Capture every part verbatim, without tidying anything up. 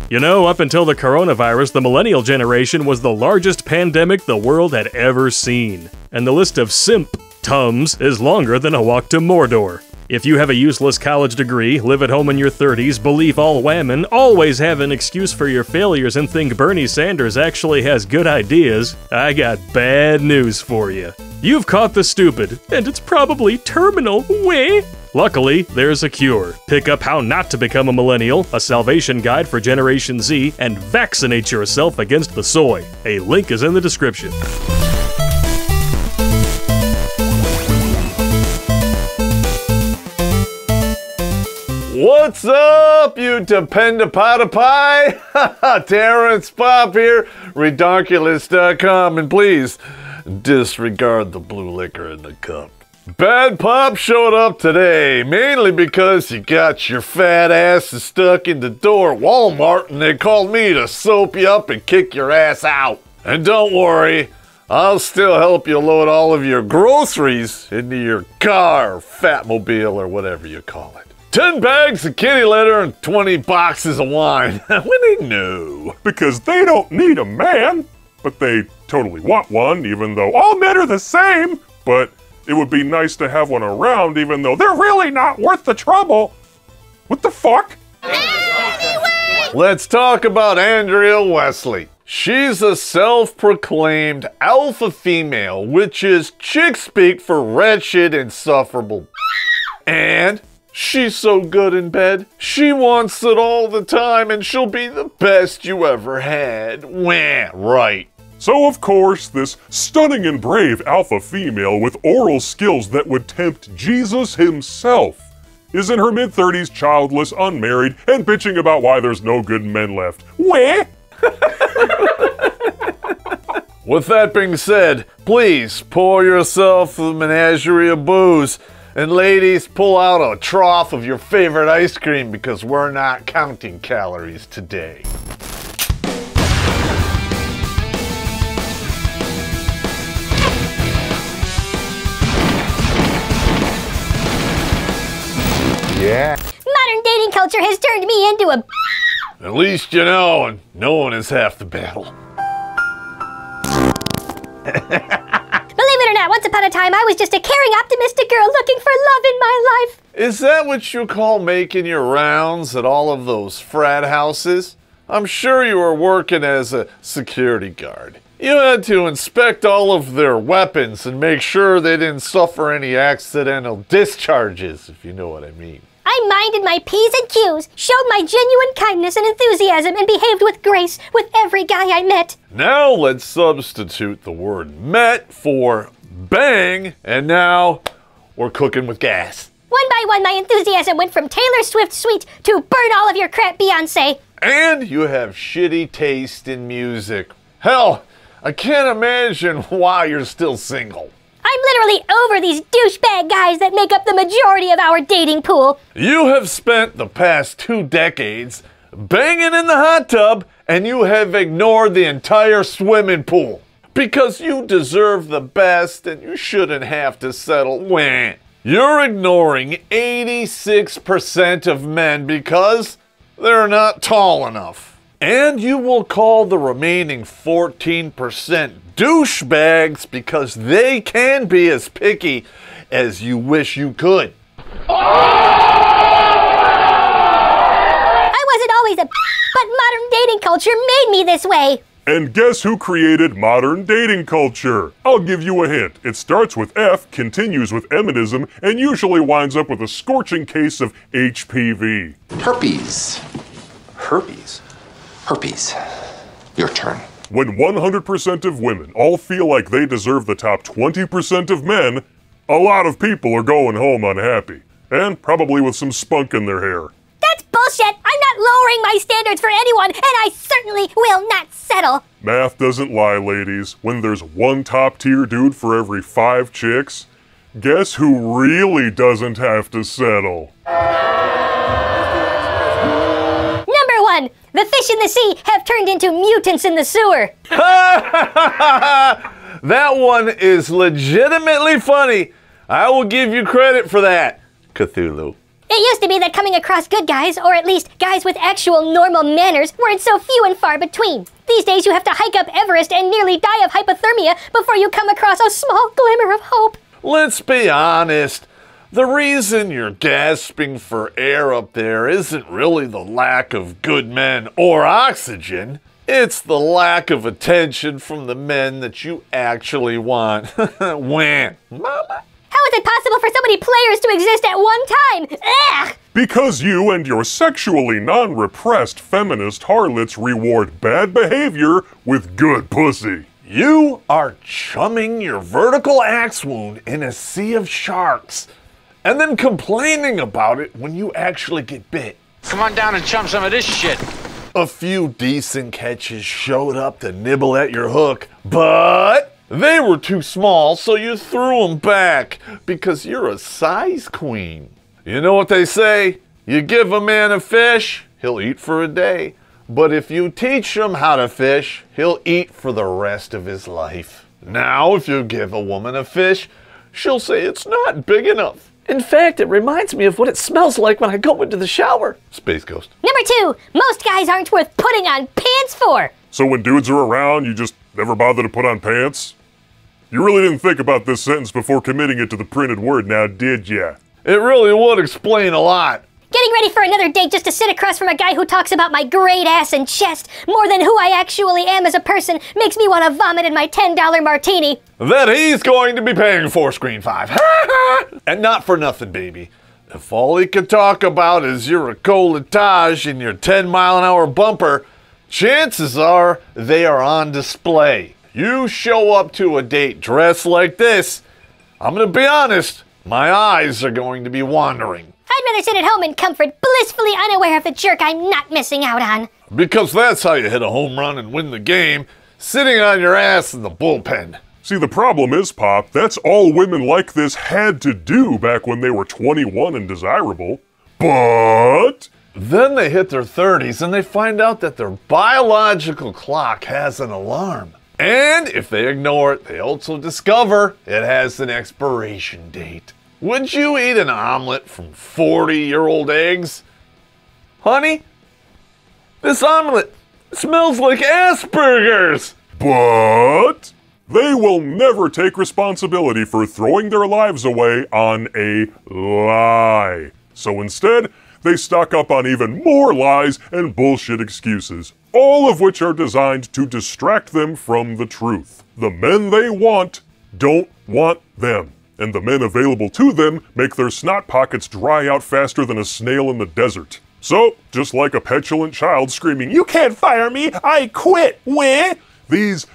You know, up until the coronavirus, the millennial generation was the largest pandemic the world had ever seen. And the list of simp-tums is longer than a walk to Mordor. If you have a useless college degree, live at home in your thirties, believe all women, always have an excuse for your failures, and think Bernie Sanders actually has good ideas, I got bad news for you. You've caught the stupid, and it's probably terminal. Weh? Luckily, there's a cure. Pick up How Not to Become a Millennial, a salvation guide for Generation Z, and vaccinate yourself against the soy. A link is in the description. What's up, you dependapotapie? Terrence Popp here, Redonkulas dot com, and please disregard the blue liquor in the cup. Bad Popp showed up today, mainly because you got your fat asses stuck in the door at Walmart and they called me to soap you up and kick your ass out. And don't worry, I'll still help you load all of your groceries into your car or fatmobile or whatever you call it. Ten bags of kitty litter and twenty boxes of wine. Winnie, no. Because they don't need a man, but they totally want one, even though all men are the same. But it would be nice to have one around, even though they're really not worth the trouble. What the fuck? Let's talk about Andrea Wesley. She's a self-proclaimed alpha female, which is chick speak for wretched, insufferable. And she's so good in bed, she wants it all the time and she'll be the best you ever had. Wah, right. So of course, this stunning and brave alpha female with oral skills that would tempt Jesus himself is in her mid thirties, childless, unmarried, and bitching about why there's no good men left. Wah? With that being said, please pour yourself a menagerie of booze. And ladies, pull out a trough of your favorite ice cream because we're not counting calories today. Yeah. Modern dating culture has turned me into a... At least you know, and knowing is half the battle. Believe it or not, once upon a time, I was just a caring, optimistic girl looking for love in my life. Is that what you call making your rounds at all of those frat houses? I'm sure you were working as a security guard. You had to inspect all of their weapons and make sure they didn't suffer any accidental discharges, if you know what I mean. I minded my P's and Q's, showed my genuine kindness and enthusiasm, and behaved with grace with every guy I met. Now let's substitute the word met for bang, and now we're cooking with gas. One by one, my enthusiasm went from Taylor Swift sweet to burn all of your crap, Beyonce. And you have shitty taste in music. Hell, I can't imagine why you're still single. I'm literally over these douchebag guys that make up the majority of our dating pool. You have spent the past two decades banging in the hot tub, and you have ignored the entire swimming pool. Because you deserve the best and you shouldn't have to settle. Wah. You're ignoring eighty-six percent of men because they're not tall enough. And you will call the remaining fourteen percent douchebags because they can be as picky as you wish you could. I wasn't always a but modern dating culture made me this way. And guess who created modern dating culture? I'll give you a hint. It starts with F, continues with eminism, and usually winds up with a scorching case of H P V. Herpes. Herpes. Herpes. Your turn. When one hundred percent of women all feel like they deserve the top twenty percent of men, a lot of people are going home unhappy. And probably with some spunk in their hair. That's bullshit! I'm not lowering my standards for anyone, and I certainly will not settle! Math doesn't lie, ladies. When there's one top-tier dude for every five chicks, guess who really doesn't have to settle? Number one, the fish in the sea have turned into mutants in the sewer. That one is legitimately funny. I will give you credit for that, Cthulhu. It used to be that coming across good guys, or at least guys with actual normal manners, weren't so few and far between. These days you have to hike up Everest and nearly die of hypothermia before you come across a small glimmer of hope. Let's be honest. The reason you're gasping for air up there isn't really the lack of good men or oxygen. It's the lack of attention from the men that you actually want. When? Mama? How is it possible for so many players to exist at one time? Ugh! Because you and your sexually non-repressed feminist harlots reward bad behavior with good pussy. You are chumming your vertical axe wound in a sea of sharks, and then complaining about it when you actually get bit. Come on down and chum some of this shit. A few decent catches showed up to nibble at your hook, but they were too small, so you threw them back because you're a size queen. You know what they say? You give a man a fish, he'll eat for a day. But if you teach him how to fish, he'll eat for the rest of his life. Now, if you give a woman a fish, she'll say it's not big enough. In fact, it reminds me of what it smells like when I go into the shower. Space Ghost. Number two, most guys aren't worth putting on pants for. So when dudes are around, you just never bother to put on pants? You really didn't think about this sentence before committing it to the printed word now, did ya? It really would explain a lot. Getting ready for another date just to sit across from a guy who talks about my great ass and chest more than who I actually am as a person makes me want to vomit in my ten dollar martini. That he's going to be paying for, Screen five. And not for nothing, baby. If all he could talk about is your écolatage and your ten mile an hour bumper, chances are they are on display. You show up to a date dressed like this, I'm going to be honest, my eyes are going to be wandering. I'd rather sit at home in comfort, blissfully unaware of the jerk I'm not missing out on. Because that's how you hit a home run and win the game, sitting on your ass in the bullpen. See, the problem is, Pop, that's all women like this had to do back when they were twenty-one and desirable. But then they hit their thirties and they find out that their biological clock has an alarm. And if they ignore it, they also discover it has an expiration date. Would you eat an omelet from forty-year-old eggs? Honey, this omelet smells like Asperger's. But they will never take responsibility for throwing their lives away on a lie. So instead, they stock up on even more lies and bullshit excuses, all of which are designed to distract them from the truth. The men they want don't want them, and the men available to them make their snot pockets dry out faster than a snail in the desert. So, just like a petulant child screaming, "You can't fire me, I quit, weh?" These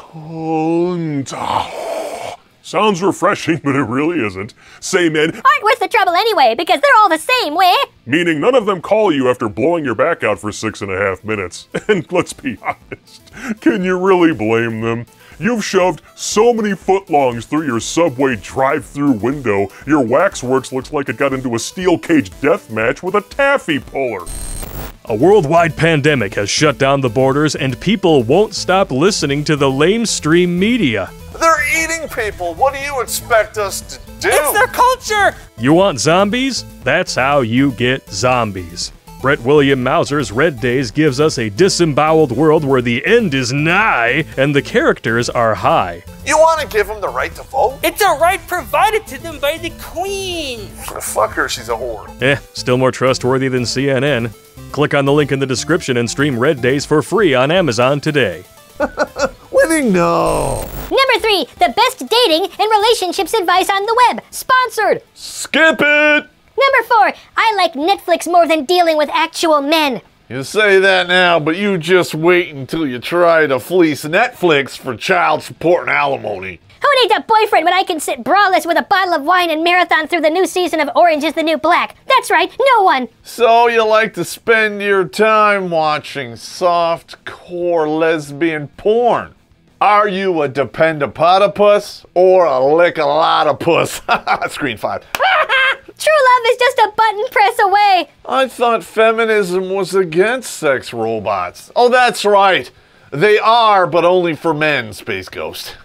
cunt, oh, sounds refreshing, but it really isn't. Say men Aren't worth the trouble anyway, because they're all the same, way. meaning none of them call you after blowing your back out for six and a half minutes. And let's be honest, can you really blame them? You've shoved so many footlongs through your Subway drive-through window, your waxworks looks like it got into a steel cage death match with a taffy puller. A worldwide pandemic has shut down the borders, and people won't stop listening to the lamestream media. They're eating people. What do you expect us to do? It's their culture! You want zombies? That's how you get zombies. Brett William Mauser's Red Days gives us a disemboweled world where the end is nigh and the characters are high. You want to give them the right to vote? It's a right provided to them by the Queen! Fuck her, she's a whore. Eh, still more trustworthy than C N N. Click on the link in the description and stream Red Days for free on Amazon today. Winning, no. Number three, the best dating and relationships advice on the web. Sponsored. Skip it. Number four, I like Netflix more than dealing with actual men. You say that now, but you just wait until you try to fleece Netflix for child support and alimony. Who needs a boyfriend when I can sit braless with a bottle of wine and marathon through the new season of Orange is the New Black? That's right, no one. So you like to spend your time watching soft-core lesbian porn? Are you a dependapotopus or a lick-a-lot-of-puss? Screen five. True love is just a button press away. I thought feminism was against sex robots. Oh, that's right. They are, but only for men, Space Ghost.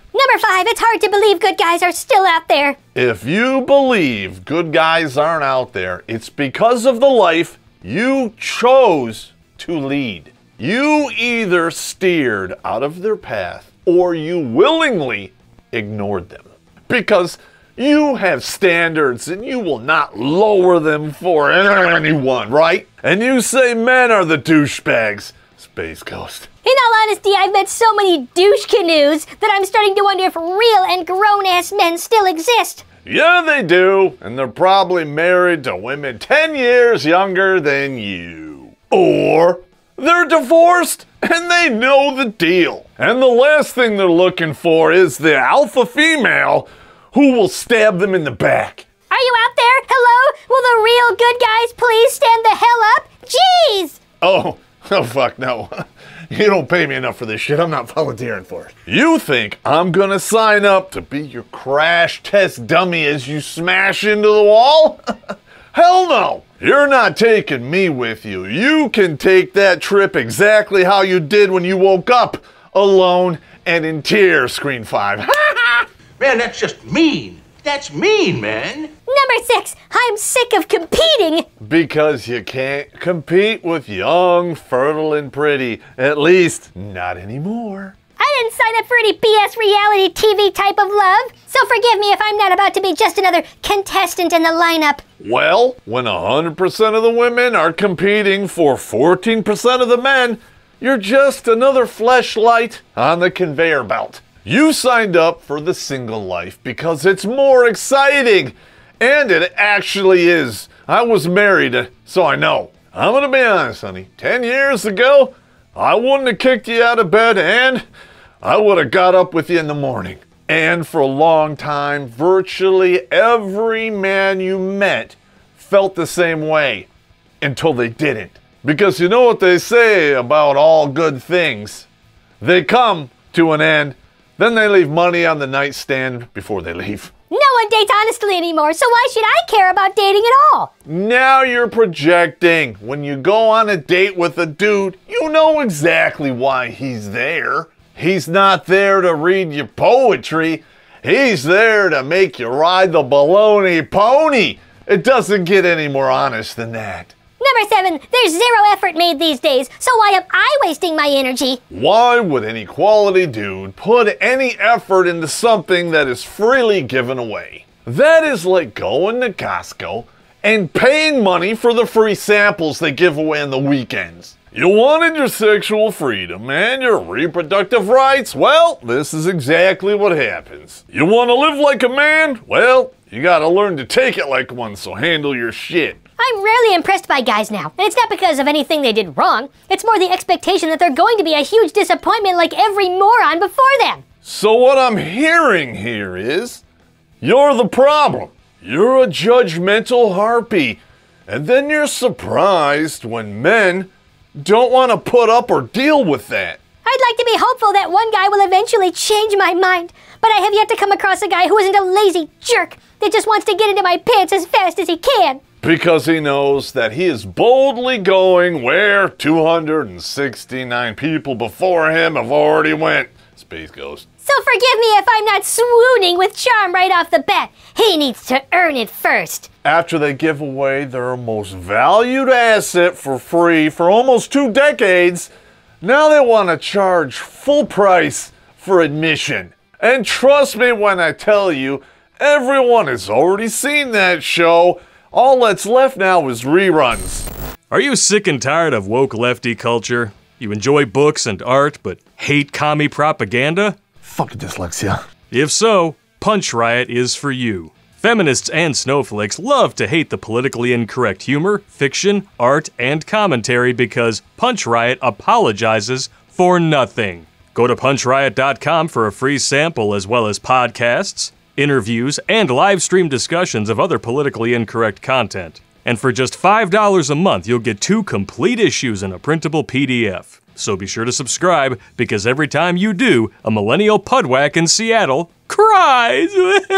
Number five, it's hard to believe good guys are still out there. If you believe good guys aren't out there, it's because of the life you chose to lead. You either steered out of their path or you willingly ignored them. Because you have standards and you will not lower them for anyone, right? And you say men are the douchebags. Space Ghost. In all honesty, I've met so many douche canoes that I'm starting to wonder if real and grown-ass men still exist. Yeah, they do. And they're probably married to women ten years younger than you. Or they're divorced and they know the deal. And the last thing they're looking for is the alpha female who will stab them in the back. Are you out there? Hello? Will the real good guys please stand the hell up? Jeez! Oh, oh fuck no. You don't pay me enough for this shit. I'm not volunteering for it. You think I'm gonna sign up to be your crash test dummy as you smash into the wall? Hell no. You're not taking me with you. You can take that trip exactly how you did when you woke up, alone and in tears, Screen five. Man, that's just mean. That's mean, man. Number six, I'm sick of competing. Because you can't compete with young, fertile, and pretty. At least, not anymore. I didn't sign up for any B S reality T V type of love, so forgive me if I'm not about to be just another contestant in the lineup. Well, when one hundred percent of the women are competing for fourteen percent of the men, you're just another fleshlight on the conveyor belt. You signed up for the single life because it's more exciting. And it actually is. I was married, so I know. I'm gonna be honest, honey. Ten years ago, I wouldn't have kicked you out of bed and I would have got up with you in the morning. And for a long time, virtually every man you met felt the same way until they didn't. Because you know what they say about all good things. They come to an end, then they leave money on the nightstand before they leave. No one dates honestly anymore, so why should I care about dating at all? Now you're projecting. When you go on a date with a dude, you know exactly why he's there. He's not there to read your poetry. He's there to make you ride the baloney pony. It doesn't get any more honest than that. Number seven, there's zero effort made these days, so why am I wasting my energy? Why would any quality dude put any effort into something that is freely given away? That is like going to Costco and paying money for the free samples they give away on the weekends. You wanted your sexual freedom and your reproductive rights? Well, this is exactly what happens. You want to live like a man? Well, you gotta learn to take it like one, so handle your shit. I'm rarely impressed by guys now, and it's not because of anything they did wrong. It's more the expectation that they're going to be a huge disappointment like every moron before them. So what I'm hearing here is, you're the problem. You're a judgmental harpy, and then you're surprised when men don't want to put up or deal with that. I'd like to be hopeful that one guy will eventually change my mind, but I have yet to come across a guy who isn't a lazy jerk that just wants to get into my pants as fast as he can. Because he knows that he is boldly going where two hundred sixty-nine people before him have already went. Space Ghost. So forgive me if I'm not swooning with charm right off the bat. He needs to earn it first. After they give away their most valued asset for free for almost two decades, now they want to charge full price for admission. And trust me when I tell you, everyone has already seen that show. All that's left now is reruns. Are you sick and tired of woke lefty culture? You enjoy books and art, but hate commie propaganda? Fuck dyslexia. If so, Punch Riot is for you. Feminists and snowflakes love to hate the politically incorrect humor, fiction, art, and commentary because Punch Riot apologizes for nothing. Go to punch riot dot com for a free sample as well as podcasts, interviews, and live stream discussions of other politically incorrect content. And for just five dollars a month, you'll get two complete issues in a printable P D F. So be sure to subscribe, because every time you do, a millennial pudwack in Seattle cries!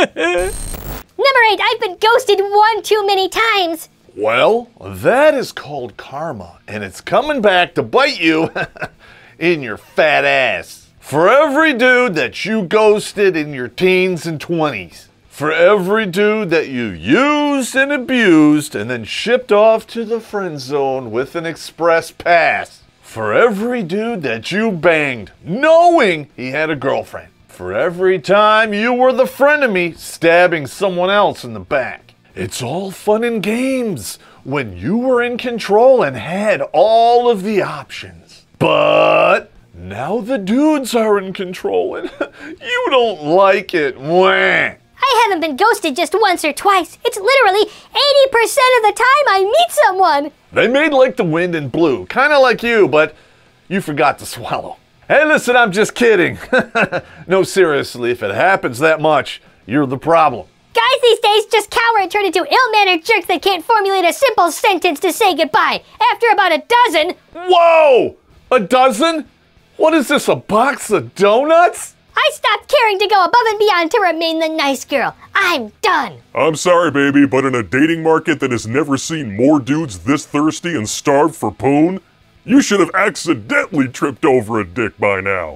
Number eight, I've been ghosted one too many times. Well, that is called karma, and it's coming back to bite you in your fat ass. For every dude that you ghosted in your teens and twenties. For every dude that you used and abused and then shipped off to the friend zone with an express pass. For every dude that you banged knowing he had a girlfriend. For every time you were the frenemy stabbing someone else in the back. It's all fun and games when you were in control and had all of the options. But now the dudes are in control and you don't like it. Wah. I haven't been ghosted just once or twice. It's literally eighty percent of the time I meet someone. They made like the wind and blew, kind of like you, but you forgot to swallow. Hey, listen, I'm just kidding. No, seriously, if it happens that much, you're the problem. Guys these days just cower and turn into ill-mannered jerks that can't formulate a simple sentence to say goodbye. After about a dozen... Whoa! A dozen? What is this, a box of donuts? I stopped caring to go above and beyond to remain the nice girl. I'm done. I'm sorry, baby, but in a dating market that has never seen more dudes this thirsty and starved for poon, you should have accidentally tripped over a dick by now.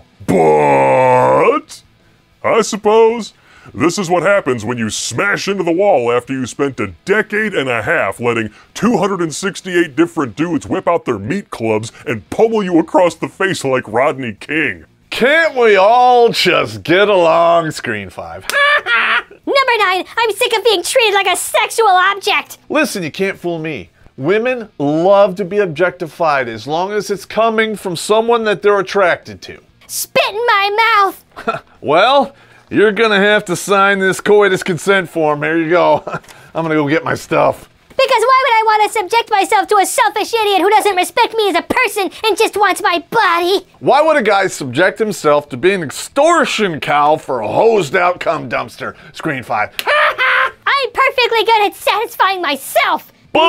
But I suppose this is what happens when you smash into the wall after you spent a decade and a half letting two hundred sixty-eight different dudes whip out their meat clubs and pummel you across the face like Rodney King. Can't we all just get along, Screen five? Number nine, I'm sick of being treated like a sexual object. Listen, you can't fool me. Women love to be objectified as long as it's coming from someone that they're attracted to. Spit in my mouth. Well, you're gonna have to sign this coitus consent form. Here you go. I'm gonna go get my stuff. Because why would I want to subject myself to a selfish idiot who doesn't respect me as a person and just wants my body? Why would a guy subject himself to being an extortion cow for a hosed out cum dumpster? Screen five. I'm perfectly good at satisfying myself.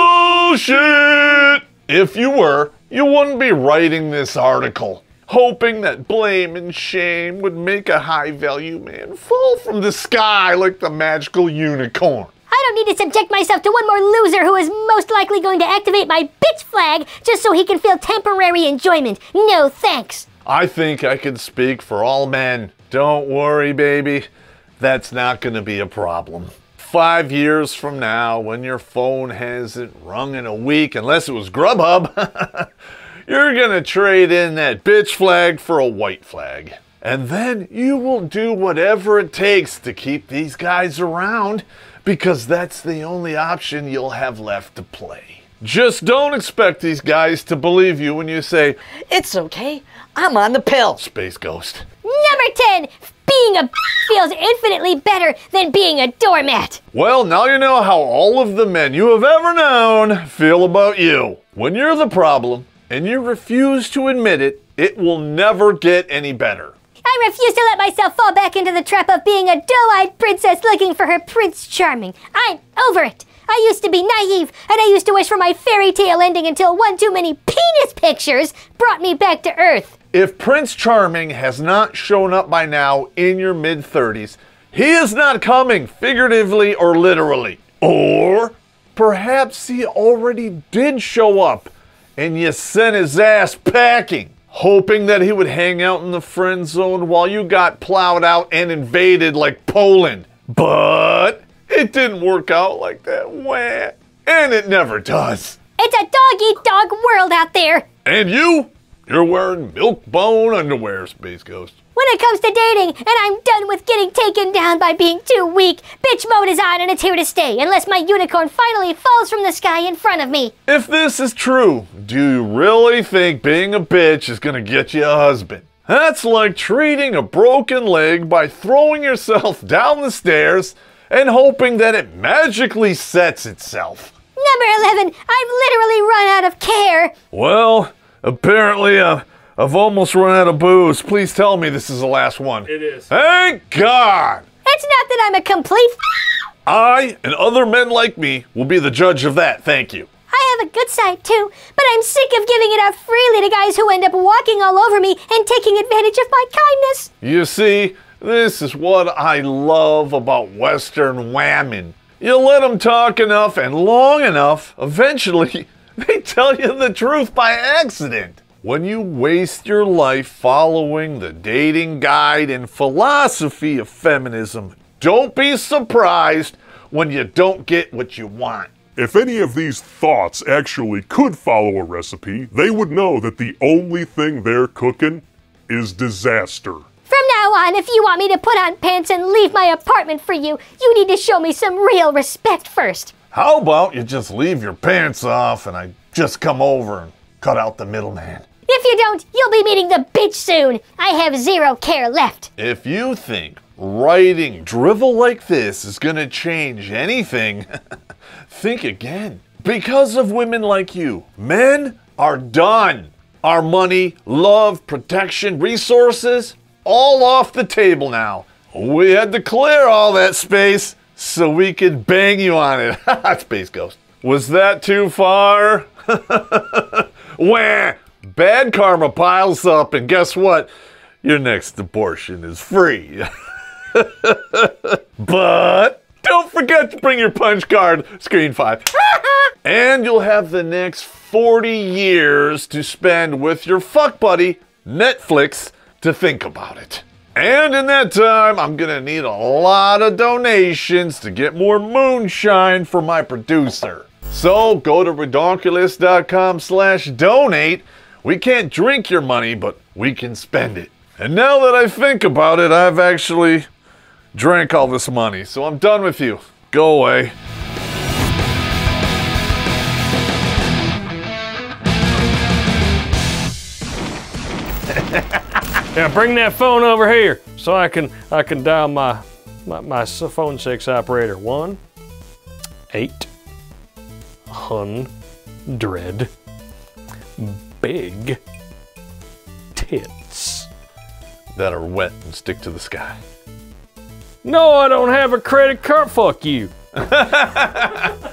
Bullshit! If you were, you wouldn't be writing this article, hoping that blame and shame would make a high-value man fall from the sky like the magical unicorn. I don't need to subject myself to one more loser who is most likely going to activate my bitch flag just so he can feel temporary enjoyment. No thanks. I think I can speak for all men. Don't worry, baby. That's not going to be a problem. Five years from now, when your phone hasn't rung in a week, unless it was Grubhub, you're going to trade in that bitch flag for a white flag. And then you will do whatever it takes to keep these guys around, because that's the only option you'll have left to play. Just don't expect these guys to believe you when you say, "It's okay, I'm on the pill." Space Ghost. Number ten, being a feels infinitely better than being a doormat. Well, now you know how all of the men you have ever known feel about you. When you're the problem and you refuse to admit it, it will never get any better. I refuse to let myself fall back into the trap of being a doe-eyed princess looking for her Prince Charming. I'm over it. I used to be naive, and I used to wish for my fairy tale ending until one too many penis pictures brought me back to Earth. If Prince Charming has not shown up by now in your mid-thirties, he is not coming figuratively or literally. Or perhaps he already did show up, and you sent his ass packing, hoping that he would hang out in the friend zone while you got plowed out and invaded like Poland. But it didn't work out like that. Wah. And it never does. It's a dog-eat-dog world out there. And you? You're wearing milk bone underwear, Space Ghost. When it comes to dating, and I'm done with getting taken down by being too weak, bitch mode is on and it's here to stay, unless my unicorn finally falls from the sky in front of me. If this is true, do you really think being a bitch is gonna get you a husband? That's like treating a broken leg by throwing yourself down the stairs and hoping that it magically sets itself. Number eleven, I've literally run out of care. Well, apparently uh, I've almost run out of booze. Please tell me this is the last one. It is. Thank God! It's not that I'm a complete I and other men like me will be the judge of that, thank you. I have a good side too, but I'm sick of giving it up freely to guys who end up walking all over me and taking advantage of my kindness. You see, this is what I love about Western women. You let them talk enough and long enough, eventually they tell you the truth by accident. when you waste your life following the dating guide and philosophy of feminism, don't be surprised when you don't get what you want. If any of these thoughts actually could follow a recipe, they would know that the only thing they're cooking is disaster. From now on, if you want me to put on pants and leave my apartment for you, you need to show me some real respect first. How about you just leave your pants off and I just come over and cut out the middleman? If you don't, you'll be meeting the bitch soon. I have zero care left. If you think writing drivel like this is gonna change anything, think again. Because of women like you, men are done. Our money, love, protection, resources, all off the table now. We had to clear all that space so we could bang you on it. Space Ghost. Was that too far? Wah! Bad karma piles up, and guess what? Your next abortion is free. But don't forget to bring your punch card, screen five. And you'll have the next forty years to spend with your fuck buddy, Netflix, to think about it. And in that time, I'm gonna need a lot of donations to get more moonshine for my producer. So go to redonkulas dot com slash donate. We can't drink your money, but we can spend it. And now that I think about it, I've actually drank all this money, so I'm done with you. Go away. Yeah, bring that phone over here so I can I can dial my my, my phone six operator. One eight hundred big tits that are wet and stick to the sky. No, I don't have a credit card. Fuck you.